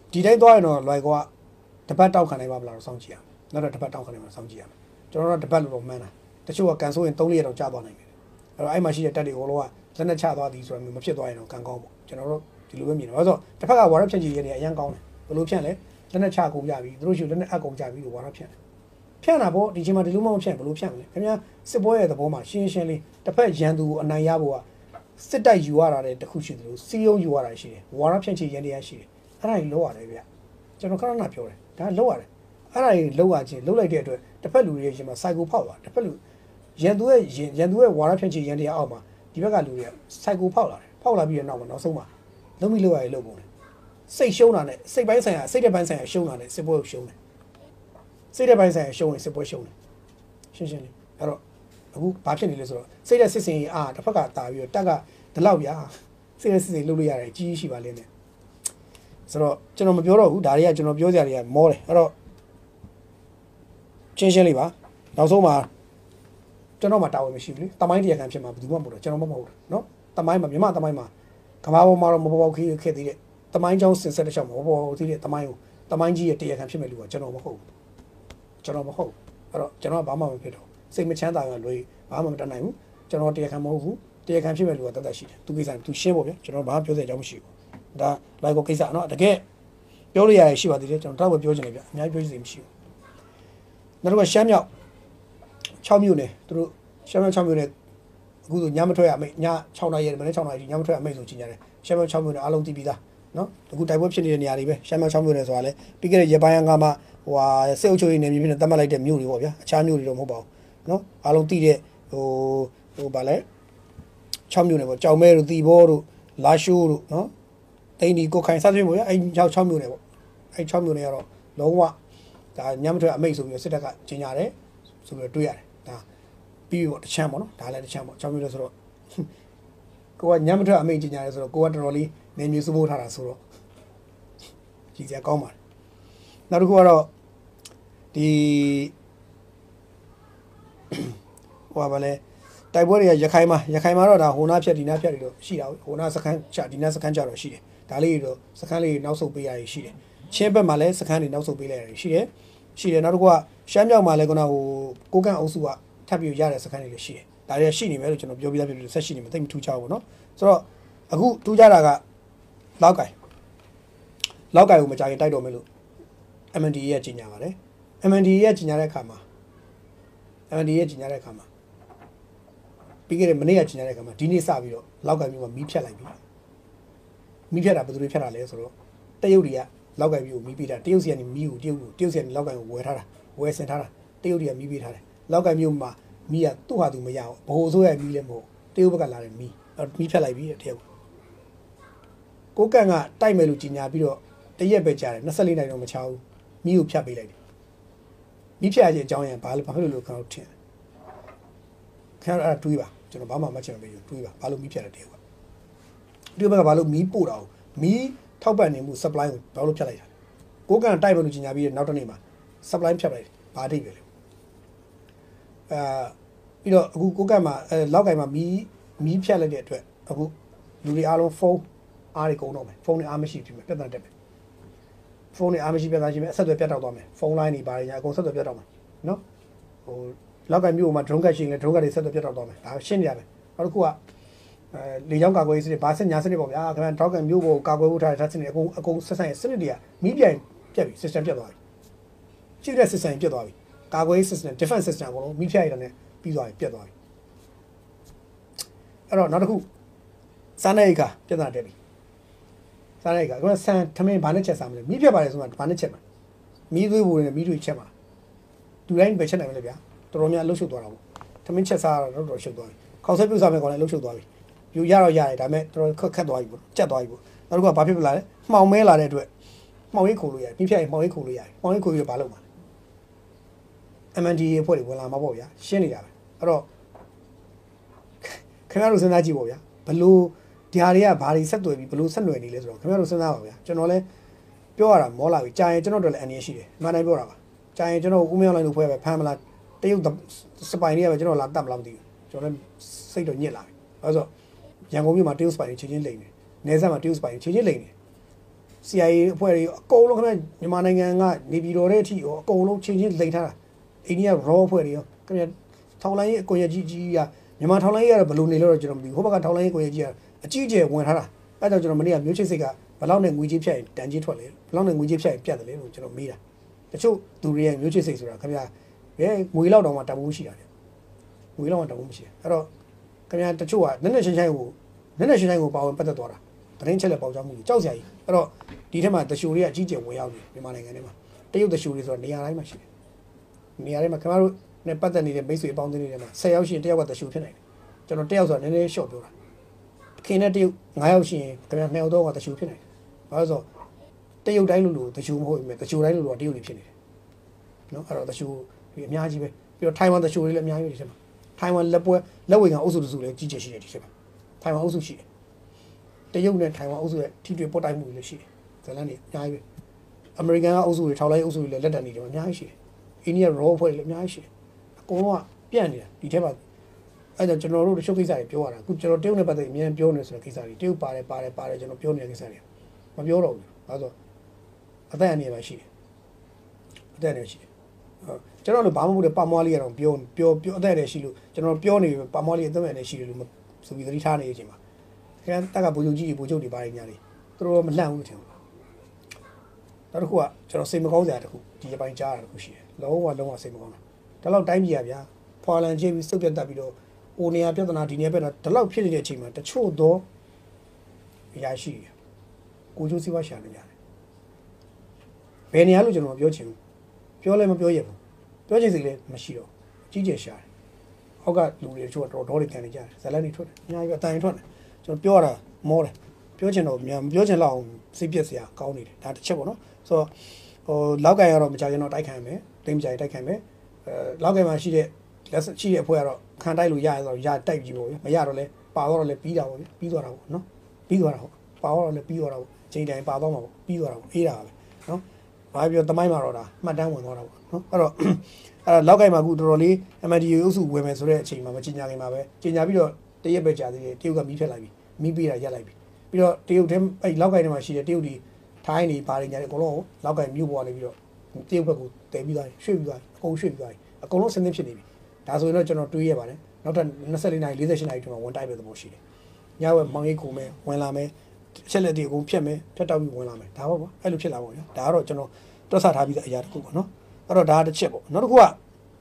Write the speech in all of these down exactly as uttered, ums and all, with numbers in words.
ဒီတိုင်းသွားရင်တော့လွယ်ကွာတပတ်တောက်ခံနိုင်ပါမလားတော့စောင့်ကြည့်ရအောင်နောက်တော့တပတ်တောက်ခံနိုင်မှာစောင့်ကြည့်ရမယ်ကျွန်တော်တို့တပတ်လို့တော့မှန်းတာတချို့ကကန်ဆိုရင်၃ရက်တော့ကြာသွားနိုင်တယ်အဲ့တော့အဲ့မှာရှိတဲ့တက်တွေကိုလောကလက်နဲ့ချသွားသည်ဆိုတော့မဖြစ်သွားရင်တော့ကန်ကောင်းပေါ့ကျွန်တော်တို့ဒီလိုပဲမြင်တယ်ဘာလို့ဆိုတစ်ဖက်ကဝါရဖြန့်ချီရနေအရင်ကောင်းတယ်ဘယ်လိုဖြန့်လဲလက်နဲ့ချကုန်ကြပြီသူတို့ရှိလက်နဲ့အပ်ကုန်ကြပြီလို့ဝါရဖြန့်တယ်ဖြန့်တာပေါ့ဒီချိန်မှာဒီလိုမှမဖြန့်ဘယ်လိုဖြန့်မလဲခင်ဗျာစစ်ပွဲရဲ့သဘောမှာရှင်းရှင်းလေးတစ်ဖက်ရန်သူကိုအနိုင်ရဖို့ကစစ်တိုက်ယူရတာတဲ့တခုရှိတယ်လို့စီယုံယူရတာရှိတယ်ဝါရဖြန့်ချီရန်တရားရှိတယ်အဲ့ဒါကြီးလောက်ရတယ်ဗျကျွန်တော်ခဏခဏပြောတယ်ဒါလောက်ရတယ်အဲ့ဒါကြီးလောက်ရချင်းလောက်လိုက်တဲ့အတွက်တစ်ဖက်လူတွေရှင်မှာစိုက်ကိုဖောက်သွားတစ်ဖက်လူရန်သူရဲ့ရန်သူရဲ့ဝါရဖြန့်ချီရန်တရားအောက်မှာဒီဘက်ကလူတွေကစိုက်ကိုဖောက်လာတယ်ဖောက်လာပြီးတဲ့နောက်မှာနောက်ဆုံးမှာလုံးပြီးလောက်ရည်လောက်ပုံတယ်စိတ်ရှုံးတာနဲ့စိတ်ပိုင်းဆိုင်ရာစိတ်တဲ့ပိုင်းဆိုင်ရာရှုံးတာနဲ့စစ်ပွဲကိုရှုံးတယ်စိတ်တဲ့ပိုင်းဆိုင်ရာရှုံးရင်စစ်ပွဲရှုံးတယ်ရှင်းရှင်းလေးအဲ့တော့အခုဘာဖြစ်နေလဲဆိုတော့စိတ်တဲ့စစ်စင်ကြီးအာတစ်ဖက်ကတာပြီးတော့တက်ကဒီလောက်ဗျာစိတ်တဲ့စစ်စင်လှုပ်လို့ရတယ်အကြီးကြီးရှိပါလိမ့်မယ်ဆိုတော့ကျွန်တော်မပြောတော့ဘူးဒါတွေကကျွန်တော်ပြောစရာတွေကမောတယ်အဲ့တော့ရှင်းရှင်းလေးပါနောက်ဆုံးမှာကျွန်တော်မှတာဝန်မရှိဘူးလေတမိုင်းတရားခံဖြစ်မှာဘယ်သူမှမဟုတ်တော့ကျွန်တော်မှမဟုတ်ဘူးเนาะတမိုင်းမှာမြန်မာတမိုင်းမှာကမ္ဘာပေါ်မှာတော့မပေါ်ပေါက်ခေခဲ့သေးတဲ့တမိုင်းချောင်းစင်ဆက်တစ်ချောင်းမပေါ်ပေါက်သေးတဲ့တမိုင်းကိုတမိုင်းကြီးရဲ့တရားခံဖြစ်မဲ့လူကကျွန်တော်မဟုတ်ဘူးကျွန်တော်မဟုတ်အဲ့တော့ကျွန်တော်ကဘာမှမဖြစ်တော့စိတ်မချမ်းသာရလွေဘာမှမတတ်နိုင်ဘူးကျွန်တော်တရားခံမဟုတ်ဘူးတရားခံဖြစ်မဲ့လူကတတ်တတ်ရှိတယ်သူကိစ္စသူရှင်းဖို့ဗျကျွန်တော်ဘာမှပြောစရာအကြောင်းမရှိဘူးဒါလိုက်ကိုကိစ္စเนาะတကယ်ပြောလို့ရရရှိပါသေးတယ်ကျွန်တော်တော့ပြောချင်တယ်ဗျအများကြီးပြောချင်မရှိဘူးနောက်တော့ရှမ်းမြောက်၆မြို့နယ်သူတို့ရှမ်းမြောက်၆မြို့နယ်အခုဆိုညမထွက်ရအမိတ်ည၆နာရီမနေ့၆နာရီညမထွက်ရအမိတ်ဆိုကြီးညာတယ်ရှမ်းမြောက်၆မြို့နယ်အားလုံးတည်ပြီးသားနော်အခုတိုက်ပွဲဖြစ်နေတဲ့နေရာတွေပဲရှမ်းမြောက်၆မြို့နယ်ဆိုတာလေပြီးခဲ့တဲ့ရပိုင်းကမှဟိုဟာစေအုပ်ချုပ်ရေးနယ်မြေဖြစ်နေတတ်မှတ်လိုက်တဲ့မြို့တွေပေါ့ဗျာအခြားမြို့တွေတော့မဟုတ်ပါဘူးနော်အားလုံးတည်တဲ့ဟိုဟိုဗာလဲ၆မြို့နယ်ပေါ့ကြောင်မဲတို့တီဘောတို့လာရှိုးတို့နော်တိန်ဒီကိုခိုင်စသဖြင့်ပေါ့ဗျာအဲ၆မြို့နယ်ပေါ့အဲ၆မြို့နယ်ကတော့လုံးဝဒါညမထွက်အမိတ်ဆိုပြီးစစ်တပ်ကကြီးညာတယ်ဆိုပြီးတွေးရတယ်ဒါပြီးတော့တချမ်းပေါ့နော်ဒါလည်းတချမ်းပေါ့၆မြို့နယ်ဆိုတော့ကိုကညမထွက်အမိတ်ကြီးညာတယ်ဆိုတော့ကိုကတော်တော်လေးနေမျိုးစုဖို့ထားတာဆိုတော့ကြည်စရာကောင်းပါတယ်နောက်တစ်ခုကတော့ဒီဟိုပါလဲတိုက်ပွဲတွေကရခိုင်မှာရခိုင်မှာတော့ဒါဟိုနာဖြတ်ဒီနာဖြတ်တွေတော့ရှိတာဟိုနာစခန်းချဒီနာစခန်းချတော့ရှိတယ်ဒါလေးတွေတော့စခန်းလေးနောက်ဆုတ်ပေးရရှိတယ်ချင်းဘက်မှာလည်းစခန်းတွေနောက်ဆုတ်ပေးလိုက်ရရှိတယ်ရှိတယ်နောက်တစ်ခုကရှမ်းမြောက်မှာလည်းခုနဟိုကိုကန့်အုပ်စုကထပ်ပြီးရတဲ့စခန်းတွေလည်းရှိတယ်ဒါတွေရှိနေမယ်လို့ကျွန်တော်ပြောပြပြပြဆက်ရှိနေမယ်တိတ်မထူးခြားဘူးเนาะဆိုတော့အခုထူးခြားတာကလောက်ကိုင်လောက်ကိုင်ကိုမကြခင်တိုက်တော်မယ်လို့ M N D ရဲ့ကြီးညာပါတယ် M N D ရဲ့ကြီးညာတဲ့အခါမှာ M N D ရဲ့ကြီးညာတဲ့အခါမှာပြီးခဲ့တဲ့မနေ့ကကြီးညာတဲ့အခါမှာဒီနေ့စပြီးတော့လောက်ကိုင်မျိုးမှာမီးဖြတ်လိုက်ပြီမီးဖြတ်တာဘယ်သူတွေဖြတ်တာလဲဆိုတော့တရုတ်တွေကလောက်ကိုင်မျိုးကိုမီးပေးတာတရုတ်စီကနေမီးကိုတရုတ်ကိုတရုတ်စီကနေလောက်ကိုင်ကိုဝယ်ထားတာဝယ်ဆင်ထားတာတရုတ်တွေကမီးပေးထားတယ်လောက်ကိုင်မျိုးမှာမီးကသူ့ဟာသူမရဘူးဘိုးဆိုးရဲ့မီးလည်းမဟုတ်တရုတ်ဘက်ကလာတဲ့မီးမီးဖြတ်လိုက်ပြီတဲ့တရုတ်ကိုကန့်ကတိုက်မယ်လို့ကြီးညာပြီးတော့တရက်ပဲကြားတယ်၂၄နိုင်တော့မချဘူးမီးကိုဖြတ်ပေးလိုက်တယ်မီးဖြတ်ရခြင်းအကြောင်းရံဘာလို့ဘာဖြစ်လို့လို့ကျွန်တော်ထင်ခင်ဗျားအဲ့ဒါတွေးပါကျွန်တော်ဘာမှမချင်ဘူးတွေးပါဘာလို့မီးဖြတ်တယ်တရုတ်ကတရုတ်ဘက်ကဘာလို့မီးပို့တာမီးထောက်ပံ့နေမှု supply ကိုဘာလို့ဖြတ်လိုက်တာကိုကန့်တိုက်မယ်လို့ကြီးညာပြီးနောက်တစ်နေ့မှာ supply ဖြတ်လိုက်တယ်ဘာအဓိပ္ပာယ်လဲအာပြီးတော့အခုကိုကန့်မှာအဲလောက်ကင်မှာမီးမီးဖြတ်လိုက်တဲ့အတွက်အခုလူတွေအားလုံးဖုန်းအားတွေကုန်တော့မယ်ဖုန်းတွေအားမရှိပြီပြတ်တက်တယ်ဖုန်းတွေအားမရှိပြတ်သားရှိမယ်အဆက်အသွယ်ပြတ်တောက်သွားမယ်ဖုန်းလိုင်းတွေဘာတွေညာအကုန်ဆက်သွယ်ပြတ်တောက်မယ်နော်ဟိုလောက်ကင်မြို့မှာ drone ကရှိရင်လည်း drone ကတွေဆက်သွယ်ပြတ်တောက်သွားမယ်ဒါရှင်းနေရတယ်နောက်တစ်ခုကအဲလေကြောင်းကာကွယ်ရေးစနစ်ဘာစညာစနစ်ပေါ့ဗျာခင်ဗျာတောက်ကင်မြို့ပေါ်ကာကွယ်ဖို့ထားတဲ့စနစ်အကုန်အကုန်ဆက်ဆိုင်စနစ်တွေကမီးပြိုင်ပြတ်ပြီ system ပြတ်သွားပြီရှိတဲ့ system ပြတ်သွားပြီကာကွယ်ရေး system defense system အကုန်လုံးမီးဖြတ်ရတဲ့ပြီးသွားပြီပြတ်သွားပြီအဲ့တော့နောက်တစ်ခုစားနေကပြတ်တာတက်ပြီစားနေကကဆန်ထမင်းဘာနဲ့ချက်စားမလဲမီးဖြတ်ပါလေဆိုမှဘာနဲ့ချက်မှာမီးသွေးပူနေမီးတွေချက်မှာတူတိုင်းပဲချက်နိုင်မလဲဗျာတော်တော်များလှုပ်ရှုပ်သွားတာပေါ့ထမင်းချက်စားတော့တော်တော်ရှုပ်သွားပြီခေါက်ဆွဲပြုတ်စားမယ်ကောင်လည်းလှုပ်ရှုပ်သွားပြီယူရတော့ရတယ်ဒါပေမဲ့တော်တော်ခက်ခက်သွားပြီပေါ့ကြက်သွားပြီပေါ့နောက်တစ်ခုကဘာဖြစ်ပလာလဲမှောင်မဲလာတဲ့အတွက်မှောင်ရိပ်ခိုလို့ရတယ်မီးဖြတ်ရင်မှောင်ရိပ်ခိုလို့ရတယ်မှောင်ရိပ်ခိုပြီးတော့ဘာလုပ်မှာလဲM N D ရဲ့ဖွဲ့တွေဝင်လာမှာပေါ့ဗျာရှင်းနေတာပဲအဲ့တော့ခင်ဗျားတို့စဉ်းစားကြည့်ပေါ့ဗျာဘလို့ဒီဟာတွေကဘာတွေဆက်သွယ်ပြီးဘလို့ဆက်နွယ်နေလဲဆိုတော့ခင်ဗျားတို့စဉ်းစားပါဗျာကျွန်တော်လည်းပြောရတာမောလာပြီကြာရင်ကျွန်တော်တို့လည်းအန်ရရှိတယ်အမှန်တိုင်းပြောတာပါကြာရင်ကျွန်တော်ဦးမင်းအောင်လိုင်းတို့ဖွဲ့ပဲဖမ်းမလားတရုတ်စပိုင်တွေကပဲကျွန်တော်လာတတ်မလားမသိဘူးကျွန်တော်လည်းစိတ်တော့ညစ်လာပြီအဲ့ဆိုရန်ကုန်မြို့မှာတရုတ်စပိုင်တွေချင်းချင်းလိမ့်နေနေဆက်မှာတရုတ်စပိုင်တွေချင်းချင်းလိမ့်နေ C I A အဖွဲ့တွေအကုန်လုံးခင်ဗျမြန်မာနိုင်ငံကနေပြည်တော်တဲ့အထိရောအကုန်လုံးချင်းချင်းလိမ့်ထားတာအိန္ဒိယ raw အဖွဲ့တွေရောခင်ဗျထောင်လိုင်းရဲ့အကွန်ရက်ကြီးကြီးကမြန်မာထောင်လိုင်းရဲ့ဘယ်လိုနေလို့တော့ကျွန်တော်မသိဘူးဟိုဘက်ကထောင်လိုင်းရဲ့ကွန်ရက်ကြီးကအကြီးကျယ်ဝင်ထားတာအဲ့တော့ကျွန်တော်မနေ့ကမျိုးချစ်စိတ်ကဘယ်လောက်နဲ့ငွေကြေးဖြတ်ရင်တန်ကြီးထွက်လဲဘယ်လောက်နဲ့ငွေကြေးဖြတ်ရင်ပြတ်တယ်လဲလို့ကျွန်တော်မေးတာတချို့သူတွေရဲ့မျိုးချစ်စိတ်ဆိုတာခင်ဗျဘယ်ငွေလောက်တောင်မှတန်ဖိုးရှိတာလေငွေလောက်မှတန်ဖိုးမရှိအဲ့တော့ခင်ဗျတချို့ကနက်နက်ရှင်းရှင်းကိုနက်နက်ရှင်းရှင်းကိုပါဝင်ပတ်သက်သွားတာသတင်းချက်လက်ပေါက်ကြောင်းမှုကြောက်စရာကြီးအဲ့တော့ဒီထက်မှတချို့တွေကအကြီးကျယ်ဝင်ရောက်နေမြန်မာနိုင်ငံထဲမှာတရုတ်တချို့တွေဆိုတော့နေရာတိုင်းမှာရှိတယ်နေရာတိုင်းမှာခင်ဗျားတို့နဲ့ပတ်သက်နေတဲ့မိတ်ဆွေအပေါင်းအသင်းတွေထဲမှာဆယ်ယောက်ရှိရင်တယောက်ကတချို့ဖြစ်နိုင်တယ်ကျွန်တော်တယောက်ဆိုတာနည်းနည်းရှော့ပြောတာခင်နဲ့တရုတ်ငါးယောက်ရှိရင်ခင်ဗျာနှစ်ယောက်တော့ကတချို့ဖြစ်နိုင်တယ်ဘာလို့ဆိုတော့တရုတ်တိုင်းလူလူတချို့မဟုတ်ဘူးတချို့တိုင်းလူလူကတရုတ်တွေဖြစ်နေတယ်နော်အဲ့တော့တချို့ဒီအများကြီးပဲပြီးတော့ထိုင်ဝမ်တချို့တွေလည်းအများကြီးပဲဒီထဲမှာထိုင်ဝမ်လက်ပွဲလက်ဝဲကအုပ်စုတစုလည်းကြီးကျယ်ရှိတယ်ဒီထဲမှာထိုင်ဝမ်အုပ်စုရှိတယ်တရုတ်နဲ့ထိုင်ဝမ်အုပ်စုရဲ့ထိတွေ့ပေါ်တိုက်မှုတွေလည်းရှိတယ်ဇလန်တွေအများကြီးပဲအမေရိကန်ကအုပ်စုတွေထောက်လိုက်အုပ်စုတွေလည်းလက်တံနေတယ်အများကြီးရှိတယ်အိန္ဒိယ raw ဖွဲ့လည်းအများကြီးရှိတယ်အကုန်လုံးကပြန့်နေတာဒီထဲမှာအဲ့တော့ကျွန်တော်တို့တချို့ကိစ္စတွေပြောရတာအခုကျွန်တော်တရုတ်နဲ့ပတ်သက်အများကြီးပြောနေဆိုတဲ့ကိစ္စတွေတရုတ်ပါတယ်ပါတယ်ပါတယ်ကျွန်တော်ပြောနေတဲ့ကိစ္စတွေမပြောတော့ဘူးဘာလို့အသက်အန္တရာယ်ပဲရှိတယ်အသက်အန္တရာယ်ရှိတယ်ကျွန်တော်တို့ဘာမှမဟုတ်တဲ့ပါမွားလေးကတော့ပြောပြောပြောအသက်အန္တရာယ်ရှိလို့ကျွန်တော်ပြောနေပါမွားလေးအသက်အန္တရာယ်ရှိတယ်လို့ဆိုပြီးသတိထားနေတဲ့အချိန်မှာခင်ဗျာတက်ကဘူချုပ်ကြီးဘူချုပ်တွေပါတယ်ညာလေးသူတို့မလှမ်းဘူးထင်ဘူးနောက်တစ်ခုကကျွန်တော်စိတ်မကောင်းစရာတစ်ခုဒီအပိုင်းကြားရတာတစ်ခုရှိတယ်လုံးဝလုံးဝစိတ်မကောင်းတာဒါတော့တိုင်းပြည်ရဗျာဖွာလန်ချင်းပြီးစုပ်ပြတ်တက်ပြီးတော့အိုနေရပြဿနာဒီနေရာပြဿနာဒါတော့ဖြစ်နေတဲ့အချိန်မှာတချို့တော့အရာရှိကိုကျိုးစီးပွားရှာနေကြတယ်ဘယ်နေရာလို့ကျွန်တော်ပြောချင်ဘူးပြောလည်းမပြောရဘူးပြောချင်စိတ်လည်းမရှိတော့ကြီးကျယ်ရှာတယ်ဟောက်ကလူတွေတချို့တော့ဒေါ်တွေကန်နေကြတယ်ဇလန်တွေထွက်တယ်အများကြီးအတိုင်းထွက်တယ်ကျွန်တော်ပြောရတာမောတယ်ပြောချင်တော့မပြောချင်တော့စိတ်ပြက်စရာကောင်းနေတယ်ဒါတစ်ချက်ပေါ့နော်ဆိုတော့ဟိုလောက်ကန်ရတော့မကြရင်တော့တိုက်ခိုင်မယ်တိမ်ကြိုင်တိုက်ခိုင်မယ်အဲလောက်ကန်မှာရှိတဲ့လက်ရှိတဲ့အဖွဲ့ကတော့ခံတိုက်လို့ရရဆိုတော့ရတိုက်ကြည့်ပေါ့ဗျမရတော့လဲပါတော့လဲပြီးတာပေါ့ဗျပြီးသွားတာပေါ့နော်ပြီးသွားတာဟုတ်ပါတော့လဲပြီးသွားတာပေါ့ချိန်တိုင်းပါတော့မှာပေါ့ပြီးသွားတာပေါ့အေးတာပဲနော်ဘာပြောတမိုင်းမှာတော့ဒါမှတ်တမ်းဝင်သွားတာပေါ့နော်အဲ့တော့အဲ့တော့လောက်ကန်မှာအခုတော်တော်လေး M D A အုပ်စုဝင်မယ်ဆိုတဲ့အချိန်မှာမကြီးညာခင်မှာပဲကြီးညာပြီးတော့တရက်ပဲကြာသေးတယ်တရုတ်ကမီးဖက်လိုက်ပြီမီးပေးတာရက်လိုက်ပြီပြီးတော့တရုတ်ထဲအဲ့လောက်ကန်ထဲမှာရှိတဲ့တရုတ်ဒီထိုင်းနေပါနေကြတယ်အကုန်လုံးလောက်ကန်မြို့ပေါ်နေပြီးတော့တရုတ်ဘက်ကိုတည်ပြီးသွားရွှေ့ပြီးသွားအကုန်ရွှေ့ပြီးသွားအကုန်လုံးဆင်းသင်းဖြစ်နေပြီဒါဆိုရင်တော့ကျွန်တော်တွေးရပါတယ်နောက်ထပ်၂၄နာရီ၄၈နာရီတွင်ဝင်တိုက်ပဲသဘောရှိတယ်ညဝက်မောင်ရိပ်ကိုမယ်ဝင်လာမယ်အချက်လက်တွေအကုန်ဖြတ်မယ်ထက်တောက်ပြီးဝင်လာမယ်ဒါပေါ့ကွာအဲ့လိုဖြစ်လာပါဗျာဒါကတော့ကျွန်တော်တွက်ဆထားပြီးတဲ့အရာတစ်ခုပေါ့နော်အဲ့တော့ဒါတစ်ချက်ပေါ့နောက်တစ်ခုက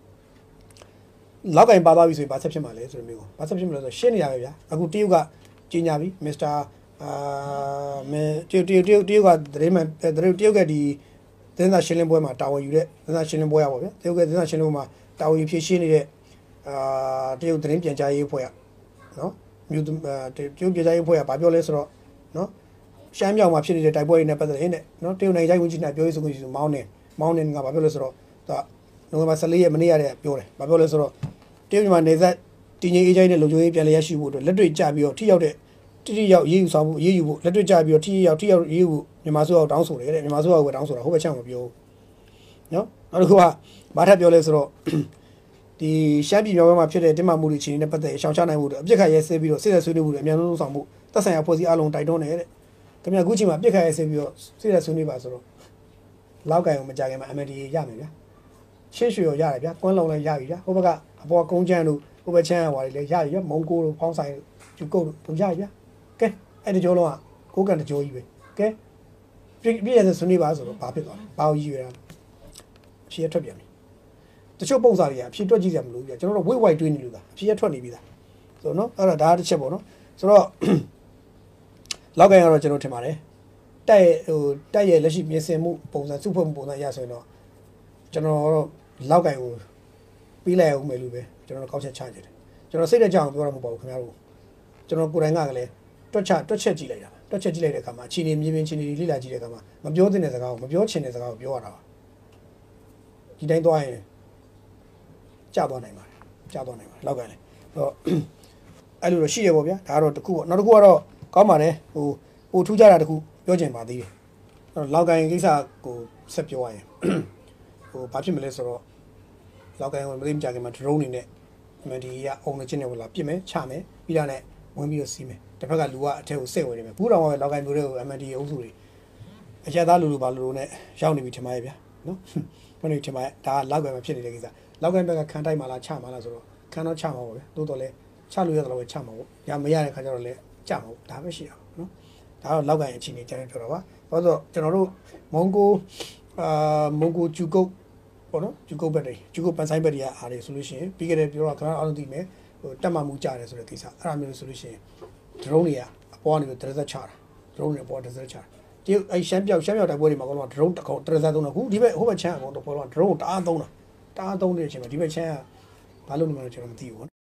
လောက်ကင်ပါသွားပြီဆိုရင်ဘာဆက်ဖြစ်မှာလဲဆိုတော့မျိုးဘာဆက်ဖြစ်မလဲဆိုတော့ရှင်းနေရပဲဗျာအခုတရုတ်ကကြီးညာပြီမစ္စတာအာမဲတရုတ်တရုတ်တရုတ်တရုတ်ကဒရေမန်တရုတ်တရုတ်ကဒီသတင်းစာရှင်းလင်းပွဲမှာတာဝန်ယူတဲ့သတင်းစာရှင်းလင်းပွဲရပါဗျာတရုတ်ကသတင်းစာရှင်းလင်းပွဲမှာတာဝန်ယူဖြည့်ရှင်းနေတဲ့အာတရုတ်သတင်းပြန်ကြားရေးအဖွဲ့ကနော်မြို့တရုတ်ပြန်ကြားရေးအဖွဲ့ကဘာပြောလဲဆိုတော့နော်ရှမ်းမြောက်မှာဖြစ်နေတဲ့တိုက်ပွဲတွေနဲ့ပတ်သက်တဲ့နော်တရုတ်နိုင်ငံတိုင်းဝန်ကြီးနဲ့ပြောရေးဆိုခွင့်ရှိသူမောင်းနေမောင်းနေကဘာပြောလဲဆိုတော့သူကနိုဝင်ဘာ၁၄ရက်မနေ့ရတဲ့ပြောတယ်ဘာပြောလဲဆိုတော့တရုတ်မြန်မာနေဆက်တည်ငြိမ်အေးချမ်းတဲ့လုံခြုံရေးပြန်လည်ရရှိဖို့အတွက်လက်တွေ့ကြပြီးတော့ထိရောက်တဲ့တိတိရောက်ရေးယူဆောင်မှုရေးယူဖို့လက်တွေ့ကြပြီးတော့ထိရောက်ထိရောက်ရေးယူဖို့မြန်မာစိုးရတောင်းဆိုတယ်တဲ့မြန်မာစိုးရကတောင်းဆိုတာဟိုဘက်ချမ်းမပြောဘူးနော်နောက်တစ်ခုကဘာထပ်ပြောလဲဆိုတော့ဒီရှမ်းပြည်မြောက်ဘက်မှာဖြစ်တဲ့တင်းမာမှုတွေအခြေအနေနဲ့ပတ်သက်အရှောင်ချနိုင်မှုတွေအပြစ်ခတ်ရဲဆဲပြီးတော့စစ်သက်ဆွေးနွေးမှုတွေအများဆုံးဆောင်မှုသက်ဆိုင်ရာဖွဲ့စည်းအလုံးတိုက်တွန်းတယ်တဲ့ခင်ဗျာအခုချိန်မှာအပြစ်ခတ်ရဲဆဲပြီးတော့စစ်သက်ဆွေးနွေးပါဆိုတော့လောက်ကန်အောင်မကြခင်မှာ M D A ရမယ်ဗျာရှင်းရွှေရောရတယ်ဗျာကွန်းလုံးလည်းရပြီဗျာဟိုဘက်ကအပေါ်ကုန်းချမ်းတို့ဟိုဘက်ချမ်းဟွာတွေလည်းရပြီဗျာမုံကိုတို့ဖောင်းဆိုင်ကျူကုတ်တို့ရပြီဗျာကဲအဲ့ဒီကြောလုံးကကိုကန်တကြောကြီးပဲကဲပြည့်ပြည့်ရတဲ့ဆွေးနွေးပါဆိုတော့ဘာဖြစ်သွားလဲဘာကိုရည်ရတာအဖြေထွက်ပြန်ပြီတချို့ပုံစံတွေကအဖြေတွက်ကြည့်ကြမလို့ပြကျွန်တော်တို့ဝိတ်ဝိုက်တွေးနေလို့သာအဖြေထွက်နေပြီသားဆိုတော့နော်အဲ့တော့ဒါတစ်ချက်ပေါ့နော်ဆိုတော့လောက်ကန်ကတော့ကျွန်တော်ထင်ပါတယ်တက်ဟိုတက်ရဲ့လက်ရှိပြင်ဆင်မှုပုံစံစုဖွဲ့မှုပုံစံရဆိုရင်တော့ကျွန်တော်တို့လောက်ကန်ကိုပြီးလိုက်အောင်မယ်လို့ပဲကျွန်တော်တို့ကောက်ချက်ချကြတယ်ကျွန်တော်စိတ်နဲ့ကြောက်အောင်ပြောရမှာမဟုတ်ဘူးခင်ဗျားတို့ကျွန်တော်ကိုယ်တိုင်ကလည်းတွက်ချက်တွက်ချက်ကြည့်လိုက်တာတွက်ချက်ကြည့်လိုက်တဲ့အခါမှာအချိန်နေမြင်မြင်ချင်းနေလိလာကြည့်တဲ့အခါမှာမပြောသင့်တဲ့စကားကိုမပြောချင်တဲ့စကားကိုပြောရတာပါဒီတိုင်းသွားရင်ကြာသွားနိုင်ပါတယ်ကြာသွားနိုင်ပါတယ်လောက်ကန်လေတော့အဲ့လိုတော့ရှိရပေါ့ဗျာဒါကတော့တစ်ခုပေါ့နောက်တစ်ခုကတော့ကောင်းပါတယ်ဟိုပိုထူးကြတာတစ်ခုပြောချင်ပါသေးတယ်အဲ့တော့လောက်ကန်ကိစ္စကိုဆက်ပြောရရင်ဟိုဘာဖြစ်မလဲဆိုတော့လောက်ကန်ကိုမသိမကြခင်မှာ drone နေနဲ့မဒီကအုံနဲ့ချင်းနေဝင်လာပြစ်မယ်ချမယ်ပြီးတာနဲ့ဝင်ပြီးတော့စီးမယ်တစ်ဖက်ကလူကအထက်ကိုစိတ်ဝင်နေမယ်ဘူးတော်ကလောက်ကန်မျိုးတွေကို M D A အုပ်စုတွေအချက်သားလူလူပါလူလူနဲ့ရောက်နေပြီထင်ပါရဲ့ဗျာနော်ဘယ်လိုထင်ပါရဲ့ဒါကလောက်ကွယ်မှာဖြစ်နေတဲ့ကိစ္စလောက်ကွယ်ဘက်ကခံတိုက်မှလားချမှလားဆိုတော့ခံတော့ချမှာပေါ့ဗျာတိုးတော်လဲချလို့ရတော့ပဲချမှာပေါ့ညာမရတဲ့ခါကျတော့လဲကြမှာပေါ့ဒါပဲရှိအောင်နော်ဒါတော့လောက်ကွယ်အချိန်ကြီးကျန်နေပြောတော့ပါဘာလို့ဆိုကျွန်တော်တို့မွန်ဂိုအာမွန်ဂိုဂျူကုတ်ပေါ့နော်ဂျူကုတ်ဘက်တွေဂျူကုတ်ပန်ဆိုင်ဘက်တွေကအားတွေဆိုလို့ရှိရင်ပြီးခဲ့တဲ့ပြောတော့ခဏအောင်သိမယ်ဟိုတက်မှမှုကြတယ်ဆိုတဲ့ကိစ္စအဲ့ဒါမျိုးဆိုလို့ရှိရင် drone တွေကအပေါ်ကနေပြီး drone ချတာ drone တွေအပေါ် drone ချတာဒီအဲ့ရှမ်းပြောက်ရှမ်းပြောက်တိုက်ပွဲတွေမှာကတော့ drone တကောင် drone သုံးတာခုဒီဘက်ဟိုဘက်ချမ်းအကောင်တော့ပေါ်တော့ drone တအားသုံးတာတအားသုံးနေတဲ့အချိန်မှာဒီဘက်ချမ်းကဘာလို့နေမှန်းကျွန်တော်မသိဘူး